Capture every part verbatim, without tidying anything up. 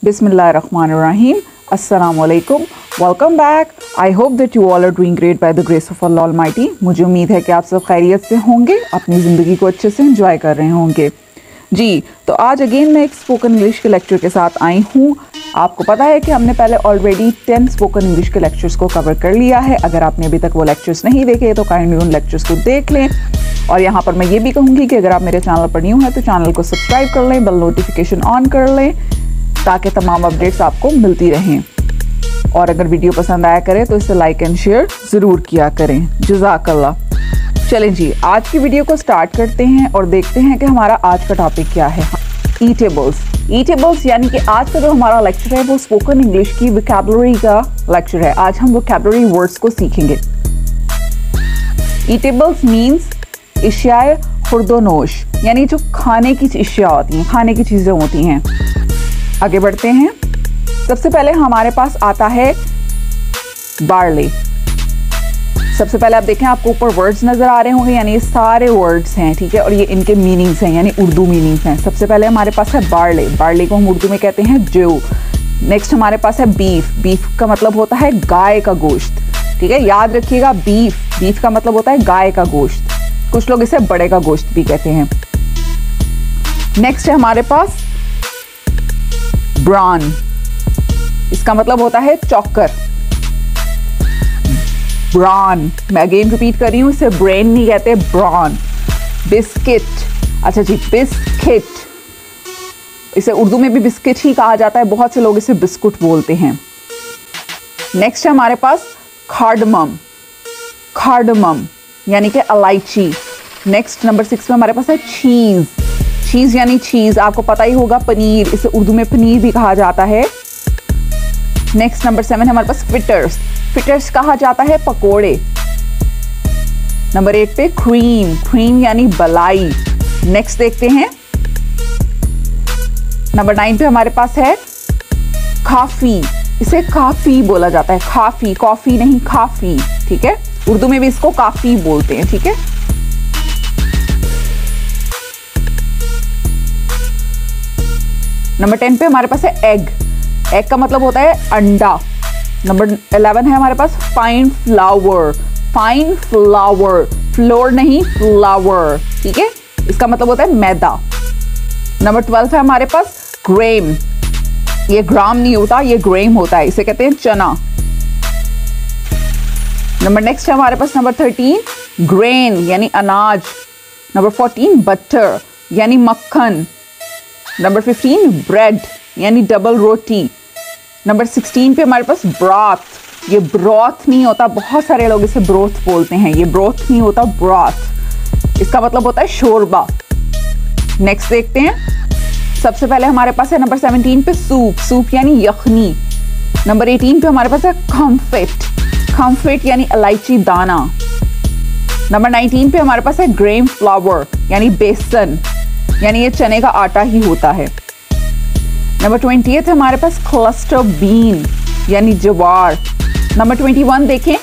Bismillahirrahmanirrahim. Assalamualaikum. Welcome back. I hope that you all are doing great by the grace of Allah Almighty. मुझे उम्मीद है कि आप सब खैरियत से होंगे, अपनी ज़िंदगी को अच्छे से एंजॉय कर रहे होंगे। जी, तो आज अगेन मैं एक स्पोकन इंग्लिश के लेक्चर के साथ आई हूँ। आपको पता है कि हमने पहले ऑलरेडी टेन स्पोकन इंग्लिश के लेक्चर्स को कवर कर लिया है। अगर आपने अभी तक वो लेक्चर्स नहीं देखे तो काइंडली उन लेक्चर्स को देख लें। और यहाँ पर मैं ये भी कहूँगी कि अगर आप मेरे चैनल पर न्यू हैं तो चैनल को सब्सक्राइब कर लें, बेल नोटिफिकेशन ऑन कर लें ताकि तमाम अपडेट्स आपको मिलती रहें। और अगर वीडियो पसंद आया करे तो इसे लाइक एंड शेयर ज़रूर किया करें। जज़ाकल्लाह। चलें जी, आज की वीडियो को स्टार्ट करते हैं और देखते हैं कि हमारा आज का टॉपिक क्या है। ईटेबल्स। ईटेबल्स यानी कि आज का जो हमारा लेक्चर है वो स्पोकन इंग्लिश की वोकैबुलरी का लेक्चर है। आज हम वोकैबुलरी वर्ड्स को सीखेंगे। ईटेबल्स मीन्स इशियाए खुर्दोनोश, यानी जो खाने की इशिया होती हैं, खाने की चीज़ें होती हैं। आगे बढ़ते हैं। सबसे पहले हमारे पास आता है बार्ले। सबसे पहले आप देखें, आपको ऊपर वर्ड्स नज़र आ रहे होंगे, यानी ये सारे वर्ड्स हैं, ठीक है, और ये इनके मीनिंग्स हैं, यानी उर्दू मीनिंग्स हैं। सबसे पहले हमारे पास है बार्ले। बार्ले को हम उर्दू में कहते हैं जौ। नेक्स्ट हमारे पास है बीफ। बीफ का मतलब होता है गाय का गोश्त, ठीक है, याद रखिएगा। बीफ बीफ का मतलब होता है गाय का गोश्त। कुछ लोग इसे बड़े का गोश्त भी कहते हैं। नेक्स्ट है हमारे पास ब्रान। इसका मतलब होता है चॉकर। ब्रान, मैं अगेन रिपीट कर रही हूँ, इसे ब्रेन नहीं कहते, ब्रान। बिस्किट। अच्छा जी, बिस्किट, इसे उर्दू में भी बिस्किट ही कहा जाता है, बहुत से लोग इसे बिस्कुट बोलते हैं। नेक्स्ट है हमारे पास कार्डमम। कार्डमम यानी कि इलायची। नेक्स्ट नंबर सिक्स में हमारे पास है चीज़। चीज़ यानी चीज़, आपको पता ही होगा, पनीर, इसे उर्दू में पनीर भी कहा जाता है। नेक्स्ट नंबर सेवन है हमारे पास फिटर्स। फिटर्स कहा जाता है पकोड़े। नंबर एट पे क्रीम। क्रीम यानी बलाई। नेक्स्ट देखते हैं, नंबर नाइन पे हमारे पास है काफी। इसे काफी बोला जाता है, काफी, कॉफी नहीं, काफी, ठीक है, उर्दू में भी इसको काफी बोलते हैं, ठीक है। नंबर टेन पे हमारे पास है एग। एग का मतलब होता है अंडा। नंबर इलेवन है हमारे पास fine flour. Fine flour, floor नहीं, फ्लावर, ठीक है, इसका मतलब होता है मैदा। नंबर ट्वेल्व है हमारे पास ग्रेम। ये ग्राम नहीं होता, ये ग्रेम होता है, इसे कहते हैं चना। नंबर नेक्स्ट है हमारे पास नंबर थर्टीन ग्रेन यानी अनाज। नंबर फोर्टीन बटर यानी मक्खन। नंबर फिफ्टीन ब्रेड यानी डबल रोटी। नंबर सिक्सटीन पे हमारे पास ब्रॉथ। ये ब्रॉथ नहीं होता, बहुत सारे लोग इसे ब्रोथ बोलते हैं, ये ब्रोथ नहीं होता, ब्रॉथ, इसका मतलब होता है शोरबा। नेक्स्ट देखते हैं। सबसे पहले हमारे पास है नंबर सेवनटीन पे सूप। सूप यानी यखनी। नंबर एटीन पे हमारे पास है कम्फेट। कम्फेट यानी इलायची दाना। नंबर नाइनटीन पे हमारे पास है ग्रेम फ्लावर यानी बेसन, यानी ये चने का आटा ही होता है। नंबर ट्वेंटी है हमारे पास क्लस्टर बीन यानी जवार। नंबर ट्वेंटी वन देखें,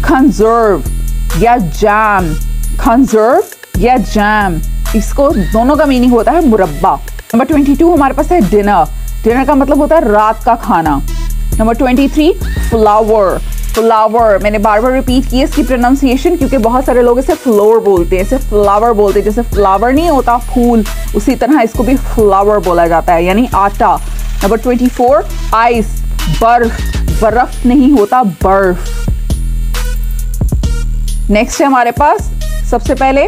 कंजर्व या जैम। कंजर्व या जैम, इसको दोनों का मीनिंग होता है मुरब्बा। नंबर ट्वेंटी टू हमारे पास है डिनर। डिनर का मतलब होता है रात का खाना। Number twenty three flour. Flour, मैंने बार बार रिपीट की इसकी प्रोनाउंसिएशन क्योंकि बहुत सारे लोग इसे फ्लोर बोलते हैं, इसे फ्लावर बोलते हैं। जैसे फ्लावर नहीं होता फूल, उसी तरह इसको भी फ्लावर बोला जाता है, यानी आटा। नंबर ट्वेंटी फोर आइस, बर्फ, बर्फ नहीं होता, बर्फ। नेक्स्ट है हमारे पास सबसे पहले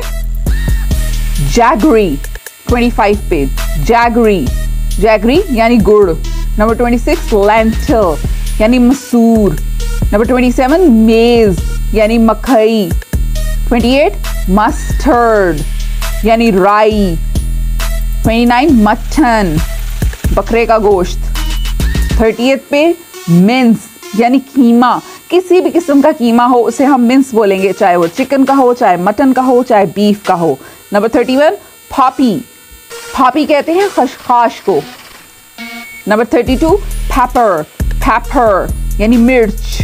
जैगरी। ट्वेंटी फाइव पे जैगरी। जैगरी यानी गुड़। नंबर ट्वेंटी सिक्स लेंटिल यानी मसूर। नंबर ट्वेंटी सेवन मेज यानी मकई। ट्वेंटी एट मस्टर्ड यानी राई। ट्वेंटी नाइन मटन, बकरे का गोश्त। थर्टी पे मिन्स यानी कीमा। किसी भी किस्म का कीमा हो उसे हम मिन्स बोलेंगे, चाहे वो चिकन का हो, चाहे मटन का हो, चाहे बीफ का हो। Number thirty one poppy. Poppy कहते हैं खसखस को। Number thirty two pepper. Pepper यानी मिर्च।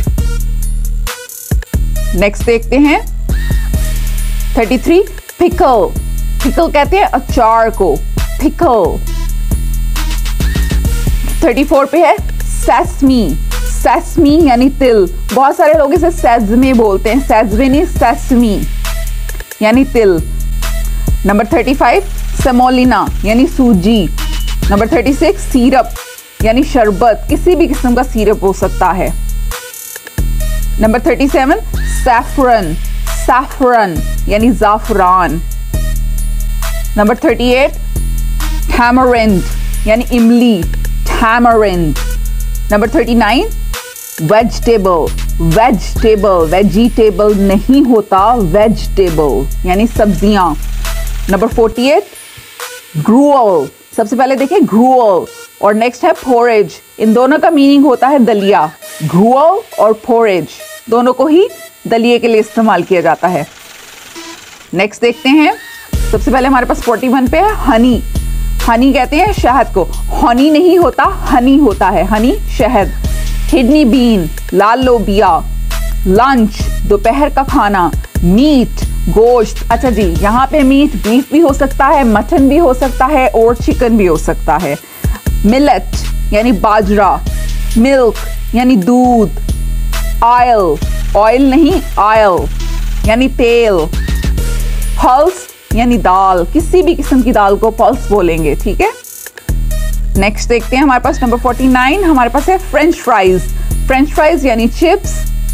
नेक्स्ट देखते हैं थर्टी थ्री पिकल। पिकल कहते हैं अचार को, पिकल। थर्टी फोर पे है सेसमी, सेसमी यानी तिल। बहुत सारे लोग इसे सेजमे बोलते हैं, सेजमे नहीं सेसमी यानी तिल। नंबर थर्टी फाइव सेमोलिना यानी सूजी। नंबर थर्टी सिक्स सीरप यानी शरबत, किसी भी किस्म का सीरप हो सकता है। Number thirty seven saffron, saffron यानी जाफरान। नंबर थर्टी एट टैमरिंड यानी इमली, tamarind. Number thirty nine vegetable, vegetable vegetable नहीं होता, वेजिटेबल यानी सब्जियां। नंबर फोर्टी एट ग्रूअल, सबसे पहले देखिए ग्रूअल और नेक्स्ट है पोरेज। इन दोनों का मीनिंग होता है दलिया। ग्रूअल और पोरेज दोनों को ही दलिए के लिए इस्तेमाल किया जाता है। नेक्स्ट देखते हैं, सबसे पहले हमारे पास फोर्टी वन पे है हनी। हनी कहते हैं शहद को, हनी नहीं होता हनी होता है, हनी शहद। किडनी बीन लाल लोबिया। लंच दोपहर का खाना। मीट गोश्त, अच्छा जी यहाँ पे मीट बीफ भी हो सकता है, मटन भी हो सकता है और चिकन भी हो सकता है। मिलेट यानी बाजरा। मिल्क यानी दूध। ऑयल, ऑयल नहीं ऑयल यानी तेल। पल्स यानी दाल, किसी भी किस्म की दाल को पल्स बोलेंगे, ठीक है। नेक्स्ट देखते हैं हमारे पास नंबर फोर्टी नाइन, हमारे पास है फ्रेंच फ्राइज। फ्रेंच फ्राइज यानी चिप्स।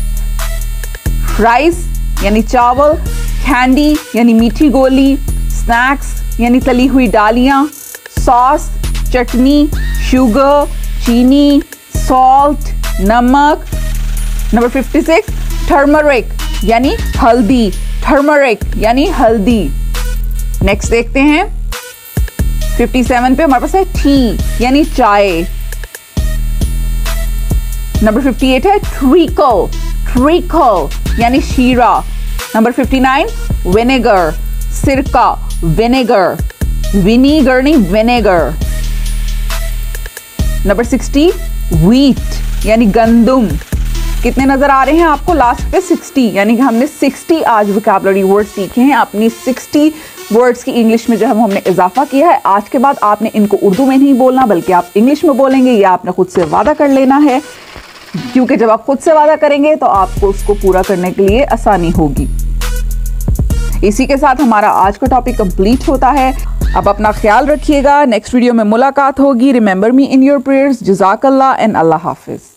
राइस यानी चावल। कैंडी यानी मीठी गोली। स्नैक्स यानी तली हुई डालियां। सॉस चटनी। शुगर चीनी। सॉल्ट नमक। नंबर फिफ्टी सिक्स टर्मरिक यानी हल्दी, टर्मरिक यानी हल्दी। नेक्स्ट देखते हैं फिफ्टी सेवन पे हमारे पास है टी यानी चाय। नंबर फिफ्टी एट है ट्रिकल, ट्रिकल यानी शीरा। नंबर फिफ्टी नाइन विनेगर, सिरका, विनेगर, विनीगर नहीं विनेगर। नंबर सिक्सटी व्हीट यानी गंदुम। कितने नजर आ रहे हैं आपको लास्ट पे सिक्सटी, यानी कि हमने सिक्सटी आज वोकैबुलरी वर्ड सीखे हैं। अपनी सिक्सटी वर्ड्स की इंग्लिश में जो हम हमने इजाफा किया है। आज के बाद आपने इनको उर्दू में नहीं बोलना बल्कि आप इंग्लिश में बोलेंगे, या आपने खुद से वादा कर लेना है, क्योंकि जब आप खुद से वादा करेंगे तो आपको उसको पूरा करने के लिए आसानी होगी। इसी के साथ हमारा आज का टॉपिक कंप्लीट होता है। अब अपना ख्याल रखिएगा, नेक्स्ट वीडियो में मुलाकात होगी। Remember me in your prayers. जज़ाकल्लाह एंड अल्लाह हाफिज।